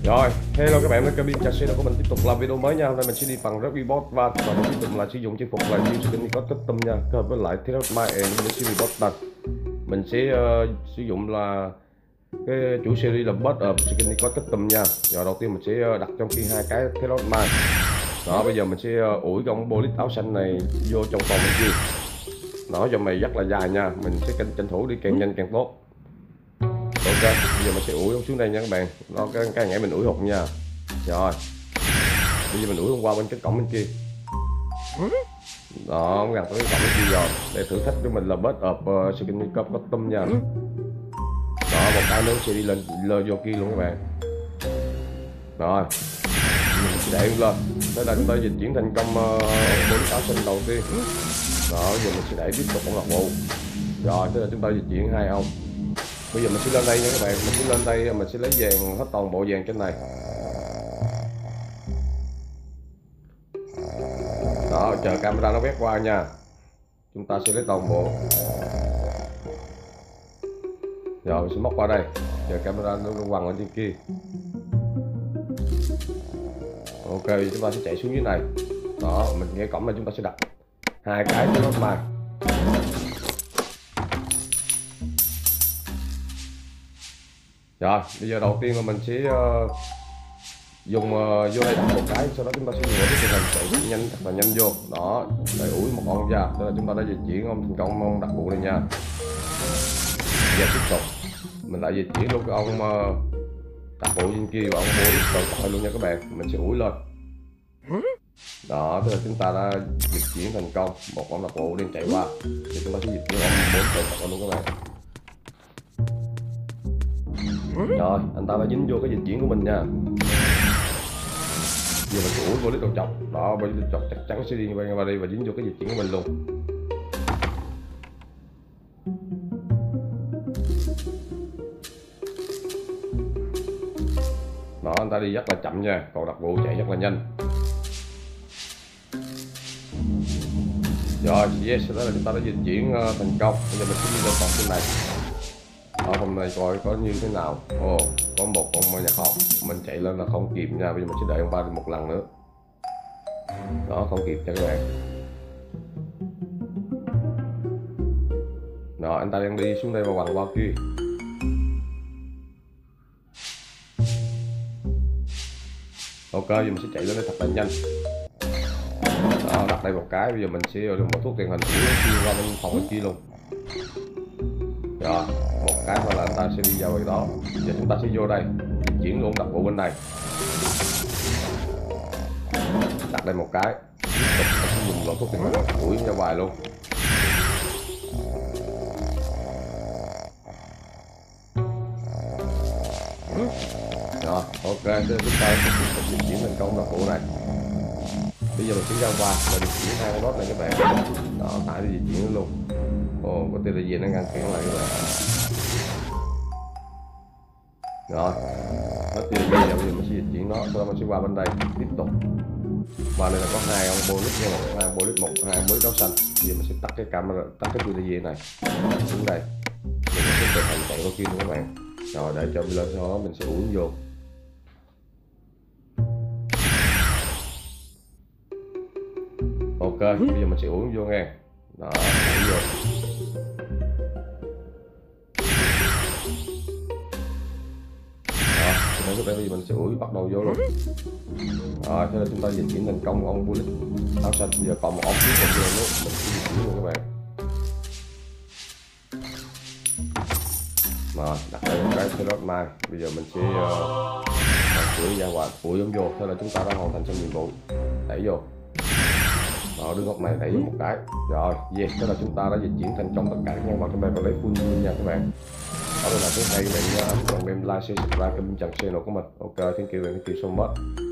Rồi, hello các bạn, đến biromtranchannel của mình tiếp tục làm video mới nha. Hôm nay mình sẽ đi bằng Robbery Bob và mình tiếp tục là sử dụng trang phục là new skin có custom nha, kết hợp với lại Tran and những series boss tăng. Mình sẽ sử dụng là cái chủ series là boss of skin có custom nha. Rồi đầu tiên mình sẽ đặt trong khi hai cái Tran mai. Đó, bây giờ mình sẽ ủi cái bô lít áo xanh này vô trong phòng bên kia. Nó dòng này rất là dài nha, mình sẽ tranh thủ đi càng nhanh càng tốt. Ok, bây giờ mình sẽ ủi xuống đây nha các bạn. Nó cái ngày mình ủi hụt nha. Rồi, bây giờ mình ủi qua bên cái cổng bên kia. Đó, gần tới cái cổng bên kia rồi. Để thử thách của mình là best of skin cup custom nha. Đó, một cái nữa sẽ đi lên vô kia luôn các bạn. Rồi, mình sẽ để lên. Đây là chúng ta dịch chuyển thành công 4 áo xanh đầu tiên. Đó, giờ mình sẽ để tiếp tục con lọc bộ. Rồi, thế là chúng ta dịch chuyển hai ông. Bây giờ mình sẽ lên đây nha các bạn, mình sẽ lên đây, mình sẽ lấy vàng hết toàn bộ vàng trên này. Đó, chờ camera nó quét qua nha. Chúng ta sẽ lấy toàn bộ. Rồi mình sẽ móc qua đây, chờ camera nó quăng ở trên kia. Ok, chúng ta sẽ chạy xuống dưới này. Đó, mình nghe cổng là chúng ta sẽ đặt hai cái cho nó mai. Rồi, bây giờ đầu tiên là mình sẽ dùng vô đây đặt một cái, sau đó chúng ta sẽ dùng cái hình chạy nhanh thật là nhanh vô. Đó, để ủi một con ra, tức là chúng ta đã dịch chuyển ông thành công ông đặc vụ này nha. Giờ tiếp tục mình lại dịch chuyển luôn cái ông đặc vụ trên kia và ông bố đầu tội luôn nha các bạn. Mình sẽ ủi lên. Đó, tức là chúng ta đã dịch chuyển thành công một ông đặc vụ đang chạy qua, thì chúng ta sẽ dịch chuyển ông bốn tội tội luôn các bạn. Rồi, anh ta đã dính vô cái dịch chuyển của mình nha. Giờ mình sẽ ủi vô lít đầu chọc. Đó, vô lít đầu chọc chắc chắn sẽ đi qua đây và dính vô cái dịch chuyển của mình luôn. Đó, anh ta đi rất là chậm nha, còn đặc vụ chạy rất là nhanh. Rồi, yes, đó là chúng ta đã dịch chuyển thành công. Bây giờ mình sẽ đi lên phòng trên này. Ở phòng này coi có như thế nào. Ồ, có một con nhà kho. Mình chạy lên là không kịp nha, bây giờ mình sẽ đợi ông ba một lần nữa. Đó, không kịp cho các bạn. Đó, anh ta đang đi xuống đây và quằn qua kia. Ok, giờ mình sẽ chạy lên đây thật là nhanh. Đó, đặt đây một cái, bây giờ mình sẽ dùng một thuốc tiền hình qua bên phòng bên kia luôn. Rồi, một cái mà là anh ta sẽ đi vào cái đó. Giờ chúng ta sẽ vô đây, di chuyển luôn đặc vụ bên này. Đặt đây một cái, tiếp tục dùng loại thuốc tiền hình ủi ra ngoài luôn. Rồi, ok, chúng ta tiếp tục di chuyển thành công đặc vụ này. Bây giờ mình sẽ ra qua và di chuyển hai con boss này các bạn. Đó, tải đi di chuyển luôn. Ồ, có tiền là gì nó ngăn cản lại các bạn. Rồi, hết tiền bây giờ mình sẽ di chuyển nó, sau đó mình sẽ qua bên đây tiếp tục. Và đây là có hai ông bonus nha, hai ông bonus, hai ông bonus áo xanh. Bây giờ mình sẽ tắt cái camera, tắt cái video này xuống đây. Mình sẽ tự hành chạy qua kia luôn các bạn. Rồi để cho lên sau đó mình sẽ uống vô. Ok, bây giờ mình sẽ uống vô nghe. Đó, uống vô. Đó, lúc đây bây giờ mình sẽ ủi bắt đầu vô luôn. Rồi, thế là chúng ta di chuyển thành công ông bullet áo xanh. Bây giờ còn một ông cuối cùng nữa, mình sẽ di chuyển luôn các bạn. Rồi, đặt đây một cái slot mai. Bây giờ mình sẽ ủi ra ngoài, ủi ông vô. Thế là chúng ta đã hoàn thành xong nhiệm vụ. Đẩy vô. Đó, đứng góc này đẩy vô một cái. Rồi, yes, thế là chúng ta đã di chuyển thành công tất cả các nhân vật trong đây và lấy full win nha các bạn. Đó là thứ hay các bạn nhớ ấn vào em like, share, subscribe kênh biromtranchannel của mình. Ok, thank you so much.